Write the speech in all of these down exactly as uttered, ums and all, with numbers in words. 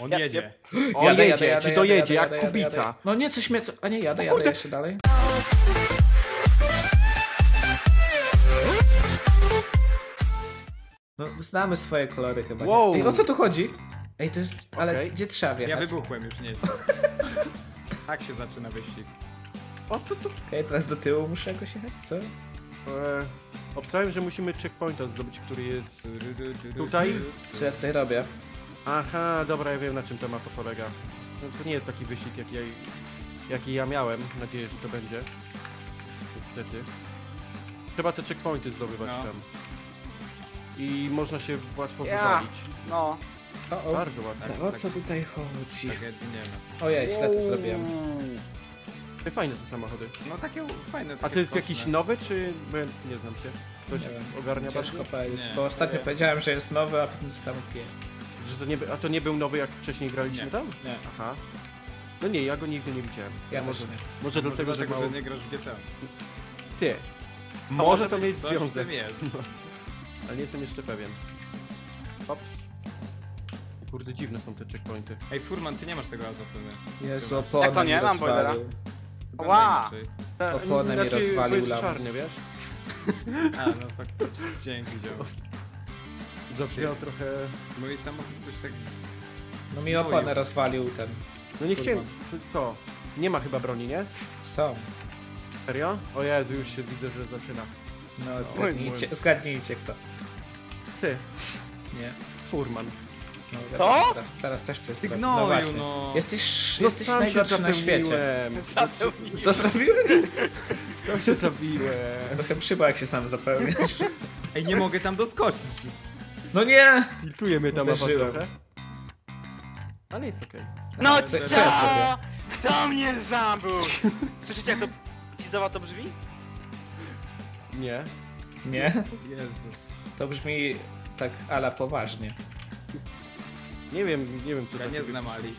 On Ja- jedzie. On Jadę, jedzie, jadę, jadę, czy jadę, dojedzie, jadę, jak jadę, Kubica. jadę. No nie, coś mnie... Co... A nie, jadę, jadę kurde. jeszcze dalej. No, znamy swoje kolory chyba. nie? Wow. Ej, o co tu chodzi? Ej, to jest... Ale Okej. gdzie trzeba Ja wjechać? wybuchłem już, nie. Tak się zaczyna wyścig. O co tu? Okej, teraz do tyłu muszę jakoś jechać, co? E, obstałem, że musimy checkpointa zdobyć, który jest tutaj. Co ja tutaj robię? Aha, dobra, ja wiem, na czym ta mapa polega. No, to nie jest taki wyścig, jaki ja, jaki ja miałem. Mam nadzieję, że to będzie. Niestety. Trzeba te checkpointy zdobywać No. tam. I można się łatwo Ja. wywalić. No. O, o. Bardzo ładnie. Tak, O tak. co tutaj chodzi? Tragedii nie ma. Ojej, źle to zrobiłem. Te fajne te samochody. No takie fajne. A takie to jest skoczne. jakiś nowy, czy... Bo ja nie znam się. Ktoś Nie wiem. ogarnia Ciężko bardziej? powiedzieć, Nie. bo ostatnio Nie. powiedziałem, że jest nowy, a potem dostałem pie. Że to nie, by- a to nie był nowy, jak wcześniej graliśmy Nie. tam? Nie, Aha. No nie, ja go nigdy nie widziałem. ja A też może, nie. może Może dlatego, że dlatego, mało... że nie grasz w G T A. Ty. A Może to mieć coś związek. z tym jest. Ale nie jestem jeszcze pewien. Ops. Kurde, dziwne są te checkpointy. Ej, Furman, ty nie masz tego auta, co my. Jezu, oponę Jak to nie? mi Mam boilera. rozwalił. Wygląda Ła! inaczej. Ta, Oponę mi znaczy, rozwalił bo jest lamus. czarny, wiesz? A, no faktycznie. Dzięki, dział. Zabrzmiał trochę... Mój samochód coś tak... No mi No oponę i- rozwalił ten. No nie chciałem... Co, co? Nie ma chyba broni, nie? Są. Serio? O Jezu, już się widzę, że zaczyna. No zgadnijcie, zgadnijcie kto. Ty, Nie. Furman. No, To? Teraz, teraz też coś zrobię. No Gnoju, właśnie. no. Jesteś, No jesteś sam się najgorszy na świecie. zapełniłem. Zapełniłem. Co zrobiłeś? Sam się zabiłem. Trochę przyba jak się sam zapełniasz. Ej, nie mogę tam doskoczyć. No nie! Tiltuje mnie ta mapa Uderzyłem. trochę. Ale jest okej. No Co- co? co ja zrobię? Kto mnie zabił? Słyszycie jak to pizdowa to brzmi? Nie. Nie? Jezus. To brzmi tak ala poważnie. Nie wiem, nie wiem co Ja tam nie się znam wypisze. Ali.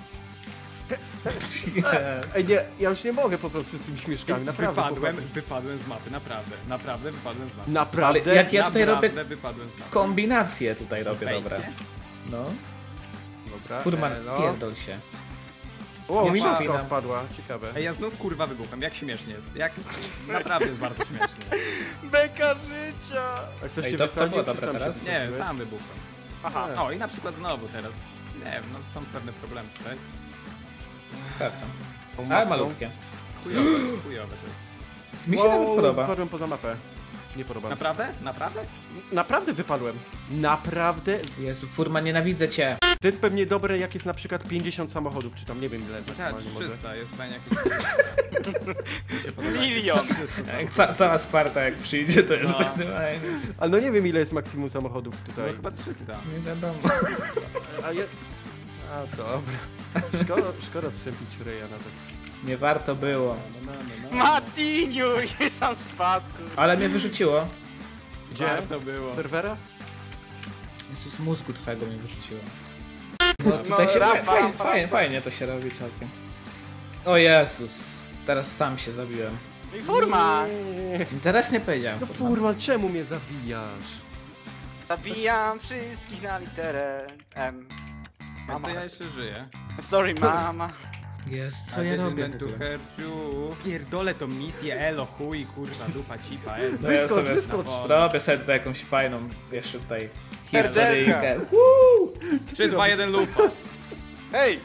Ej, nie, ja już nie mogę po prostu z tymi śmieszkami, naprawdę. Wypadłem, chłopaki. wypadłem z mapy, naprawdę. Naprawdę wypadłem z mapy. Naprawdę? Ale jak ja tutaj naprawdę robię wypadłem z mapy. kombinacje tutaj robię, dobra. Europejskie? No. Dobra. Furman, e, no. pierdol się. O, Nie minuska przypominam. odpadła, ciekawe. Ej, ja znów kurwa wybucham, jak śmiesznie jest. Jak... Naprawdę jest bardzo śmiesznie. Beka życia! Jak coś Ej, się to- to wysadzi, było czy dobre sam się teraz? Nie, wysadziłeś? sam wybuchłem. Aha. O, i na przykład znowu teraz. Nie wiem, no są pewne problemy tutaj. Pewno. Tą Ale mapką. malutkie. Chujowe, chujowe to jest. Mi się Wow, nawet podoba. Wypadłem poza mapę. Nie podoba. mi się. Naprawdę? Naprawdę? Naprawdę wypadłem. Naprawdę. Jezu, Furman, nienawidzę cię. To jest pewnie dobre, jak jest na przykład pięćdziesiąt samochodów, czy tam nie wiem ile Tak, maksymalnie może. trzysta, jest fajnie jakieś trzysta. Mi się podoba. Milion. trzysta Jak ca cała Sparta jak przyjdzie, to jest No. wtedy fajnie. Ale no nie wiem ile jest maksimum samochodów No tutaj. chyba trzysta. Nie wiadomo. A, ja... A dobra. Szkoda, szkoda strzępić ryja na to. Nie warto było. No, no, no, no. Matiniu, gdzieś tam spadł. Ale mnie wyrzuciło. Gdzie? Warto było. Z serwera? Jezus, z mózgu twego mnie wyrzuciło. No tutaj się rampa, fajnie, fajnie, rampa, fajnie, rampa. fajnie to się robi całkiem. O Jezus. Teraz sam się zabiłem. I Furman! Nie. Teraz nie powiedziałem. No Furman. Furman, czemu mnie zabijasz? Zabijam wszystkich na literę M. A Mama. to ja jeszcze żyję. Sorry, mama. Jezu, co I ja didn't robię mean w to ogóle? hurt you. Pierdolę tą misję, elo, chuj, kurwa, dupa, cipa, elo. No ja Wyskocz, sobie wyskocz. zrobię sobie tutaj jakąś fajną, jeszcze tutaj Herderka. historyjkę. Woo! trzy, dwa, jeden, lufa. Hej!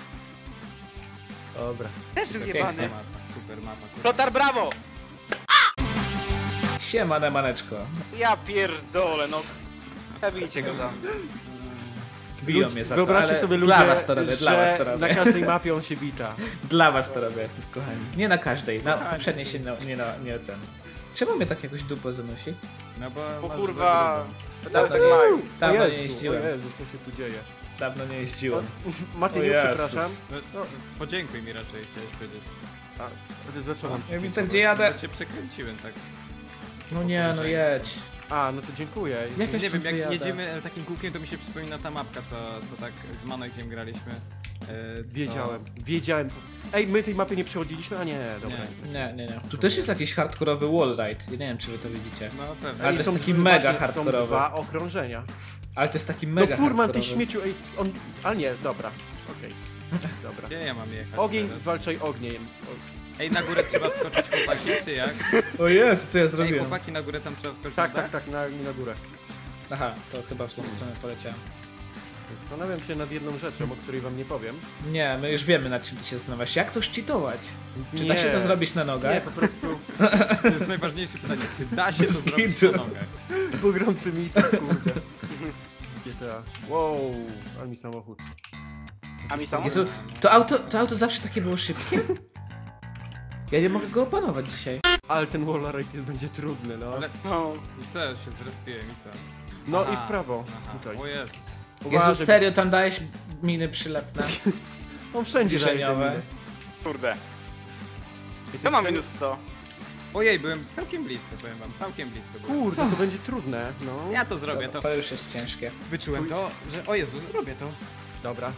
Dobra. Też Piękna jebany. Mapa, super mapa, kurwa. Flotar, brawo! Siema, maneczko. Ja pierdolę, no. Zabijcie go za. Biją Ludzi- mnie za to, Wyobraźcie ale sobie ludzie, dla was to robię, dla was to że robię. na każdej mapie on się bita. Dla was to robię, kochani. Nie na każdej, na Kochani. poprzedniej się no, nie, na, nie ten. Czemu mnie tak jakoś dupę zanosi? No bo... Bo masz kurwa. za Pedał tak tak mają. Dawno O nie Jezu, jeździłem. O Jezu, co się tu dzieje? Dawno nie jeździłem. Matyniu, O Jezus. przepraszam. grubą. No, podziękuj mi raczej, chciałeś powiedzieć. A, wtedy zaczynam. Ja widzę gdzie jadę. Bo cię przekręciłem, tak. No nie, no jedź. A, no to dziękuję. Jak Nie wiem, jak wyjadę. jedziemy takim kółkiem, to mi się przypomina ta mapka, co, co tak z Manojkiem graliśmy. E, co... Wiedziałem, wiedziałem. Ej, my tej mapy nie przechodziliśmy? A nie, dobra. Nie. Nie, nie, nie. Tu też jest jakiś hardkorowy wallride. Ja nie wiem, czy wy to widzicie. No pewnie. Ale to jest są taki dwa- mega właśnie hardkorowy. Są dwa okrążenia. Ale to jest taki No mega furman, ty hardkorowy. śmieciu, ej, on... A nie, dobra, okej. Dobra. Gdzie ja mam jechać Ogień, teraz? zwalczaj ogniem. O, Ej, na górę trzeba wskoczyć, chłopaki, czy jak? O Jezu, co ja Ej, zrobiłem? chłopaki, na górę tam trzeba wskoczyć, tak, na tak, dach? tak, na, na górę. Aha, to chyba w tą stronę poleciałem. Zastanawiam się nad jedną rzeczą, o której wam nie powiem. Nie, my już wiemy, nad czym ty się zastanawiasz. Jak to szczytować? Czy da Nie. się to zrobić na nogach? Nie, po prostu To jest najważniejsze pytanie, czy da się to Bez zrobić kitu. na nogach? pogromcy mit, kurde. G T A. Wow, ale mi samochód. A mi samo? Jezu, to auto, to auto zawsze takie było szybkie? Ja nie mogę go opanować dzisiaj. Ale ten wall ride będzie trudny, no. Ale No. i co, ja się zrespiłem i co? No Aha, i w prawo, aha. tutaj. O Jezu. Jezu, serio, tam dałeś miny przylepne? On wszędzie daje te zbliżeniowe. miny. Kurde. I ty- To mam minus sto. Ojej, byłem całkiem blisko, powiem wam, całkiem blisko byłem. Kurde, to będzie trudne, no. Ja to zrobię, to To już jest ciężkie. wyczułem to, że o Jezu, robię to. Dobra.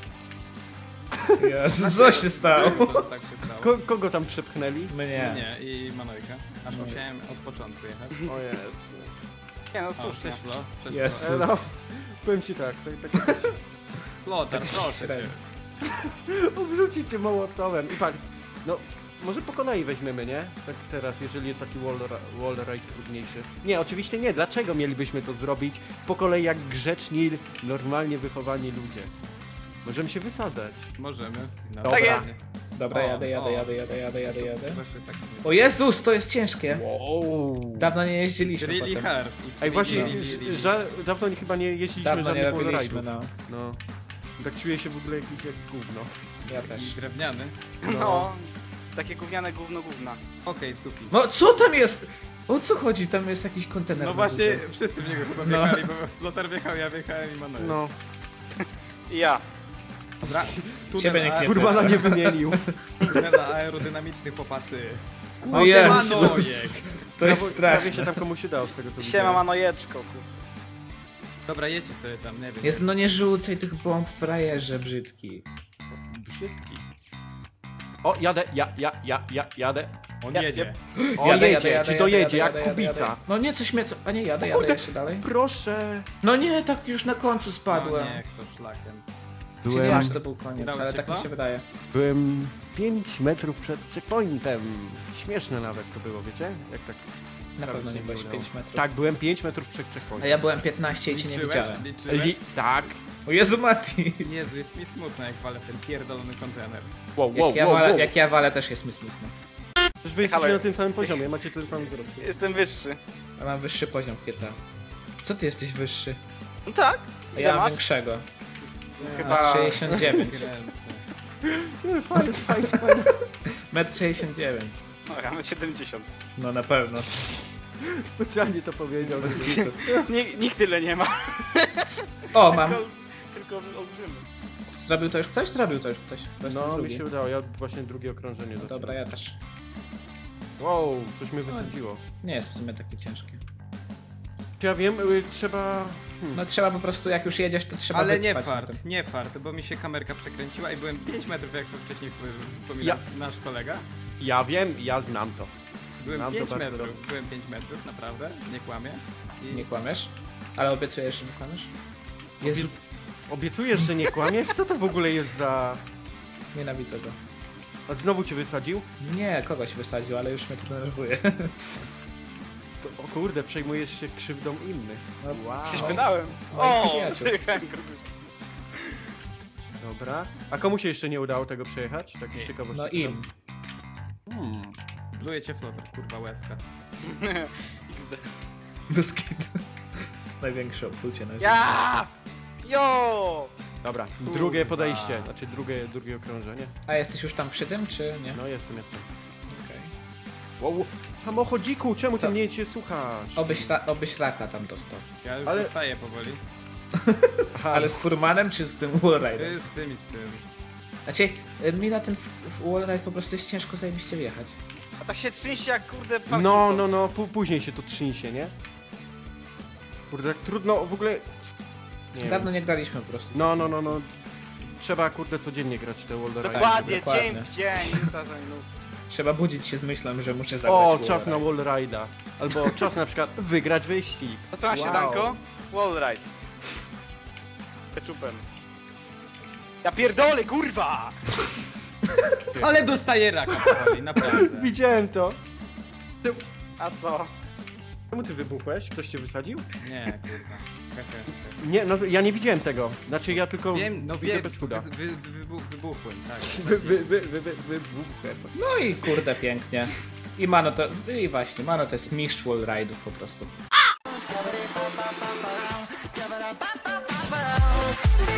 Jezu, co się stało? To tak się stało. Ko kogo tam przepchnęli? Mnie. Nie, i Manojka. Aż No. musiałem od początku jechać. O Jezu. Nie no, O, słusznie. cześć Flo, cześć Jezus. E, no, powiem ci tak, tak, tak Flo, tak proszę cię. średnio. Obrzucić cię mołotowem. I patrz, no może po kolei weźmiemy, nie? Tak teraz, jeżeli jest taki wall, ra- wall ride trudniejszy. Nie, oczywiście nie. Dlaczego mielibyśmy to zrobić po kolei jak grzeczni, normalnie wychowani ludzie? Możemy się wysadzać. Możemy. No, Tak jest. Dobra, O, jadę, jadę, o. jadę, jadę, jadę, jadę, jadę. Właśnie tak. O Jezus, to jest ciężkie. Wow. Dawno nie jeździliśmy Really potem. hard. Ej, właśnie, really, really, really. żal, dawno nie, chyba nie jeździliśmy Dawno nie żadnych wall robiliśmy, ride'ów. no. No. Tak czuję się w ogóle jakiś jak gówno. Ja Taki też. drewniany. No. Takie gówniane gówno gówna. Okej, supi. No co tam jest? O co chodzi? Tam jest jakiś kontener. No na właśnie, górze. wszyscy w niego chyba No. wjechali, bo Flotar wjechał, ja wjechałem i Manojek. No. I ja. Dobra, Ciebie nikt nie Furmana pyta. nie wymienił. tunel aerodynamiczny, chłopacy. O Kurde, Jezus. Manojek. To jest Prawie straszne. się tam komuś udało z tego co Siema widziałem. manojeczko. kur- Dobra, jedźcie sobie tam, nie wiem. Jest, no nie rzucaj tych bomb, frajerze brzydki. Brzydki. O, jadę, ja, ja, ja, ja, jadę. On Ja- jedzie. O, Jadę, jedzie, jadę, czy jadę, dojedzie, jadę, jak jadę, jadę, kubica. jadę. No nie, coś mnie co... A nie, jadę, O jadę kurde. jeszcze dalej. Proszę. No nie, tak już na końcu spadłem. No nie, kto szlakiem. Czyli nie wiem, że to był koniec, Udało ale ci tak to? mi się wydaje. Byłem pięć metrów przed checkpointem. Śmieszne nawet to było, wiecie? Jak tak. Na prawie pewno się nie byłeś udało. pięć metrów. Tak, byłem pięć metrów przed A checkpointem. ja byłem piętnaście i cię nie Liczyłeś? widziałem. Liczyłeś? Li tak. O Jezu Mati! Jezu, jest mi smutno jak walę w ten pierdolony kontener. Wow, Jak, wow, ja wow, walę, wow. jak ja walę też jest mi smutno. Wy jesteście Ale- na tym samym poziomie, macie ten sam wzrost. Jestem wyższy. Ja mam wyższy poziom w G T A. Co ty jesteś wyższy? No tak. A Ile ja mam masz? większego. Chyba... sześćdziesiąt dziewięć. Kręcę. Fajnie, fajnie, fajnie. metr sześćdziesiąt dziewięć. No, ja mam siedemdziesiąt. No na pewno. Specjalnie to powiedział. Nie, nikt tyle nie ma. O, mam. Tylko, tylko olbrzymy. Zrobił to już ktoś? Zrobił to już ktoś. To jest No, mi drugi. się udało, ja właśnie drugie okrążenie No zacząłem. dobra, ja też. Wow, coś mnie wysadziło. Nie jest w sumie takie ciężkie. Czy ja wiem, y, trzeba... Hmm. No trzeba po prostu, jak już jedziesz, to trzeba Ale nie wytrwać na fart, tym. nie fart, bo mi się kamerka przekręciła i byłem pięć metrów, jak wcześniej w- wspominał nasz kolega. Ja wiem, ja znam to. Byłem Znam to pięć bardzo metrów, dobrze. byłem pięć metrów, naprawdę, nie kłamię. I Nie kłamiesz? Ale obiecujesz, że nie kłamiesz? Jezu, Obiecujesz, że nie kłamiesz? Co to w ogóle jest za... nienawidzę go. A znowu cię wysadził? Nie, kogoś wysadził, ale już mnie to denerwuje. To, o kurde, przejmujesz się krzywdą innych. No, Wow. Coś wydałem. Moich O, przyjaciół. przyjechałem kogoś. Dobra. A komu się jeszcze nie udało tego przejechać? Tak z ciekawości. No im. Hmm. pluje cię flotar, kurwa łezka. iks de. Bez kitu. Największe oplucie na ziemi. Ja! Jo! Dobra, Kurwa. drugie podejście, znaczy drugie, drugie okrążenie. A jesteś już tam przy tym, czy nie? No jestem, jestem. Okej. Wow, samochodziku, czemu ty To- mnie cię słuchasz? Obyś, ra- obyś raka tam dostał. Ja już Ale- dostaję powoli. Aha, Ale z Furmanem, czy z tym Wallride'em? Y, Z tym i z tym. Znaczy, y, mi na ten f- f- Wallride po prostu jest ciężko zajebiście wjechać. A tak się trzęsie jak kurde Parkinson. no, no, no, pó- później się to trzęsie, nie? Kurde, tak trudno, w ogóle... Nie Dawno wiem. nie graliśmy po prostu. No, no, no, no. Trzeba, kurde, codziennie grać te World Ride. Dokładnie, dokładnie. dzień w dzień. minuta za minutą. Trzeba budzić się z myślą, że muszę zagrać O, w czas na Wallride. Wall Ride'a. Albo czas na przykład wygrać wyścig. To co na Wow. śniadanko? Wall ride. Keczupem. Ja pierdolę, kurwa! Ale dostaje raka powoli, naprawdę. Widziałem to. A co? Czemu ty wybuchłeś? Ktoś cię wysadził? Nie, kurwa. Hehe. Nie, no ja nie widziałem tego. Znaczy ja tylko Wiem, no widzę wiem, bez chuda. wy, wy, wybuch, wybuchłem, tak. Wy, wy, wy, wy, wy, wybuchłem. No i kurde, pięknie. I Mano to... I właśnie, Mano to jest mistrz wall ride'ów po prostu.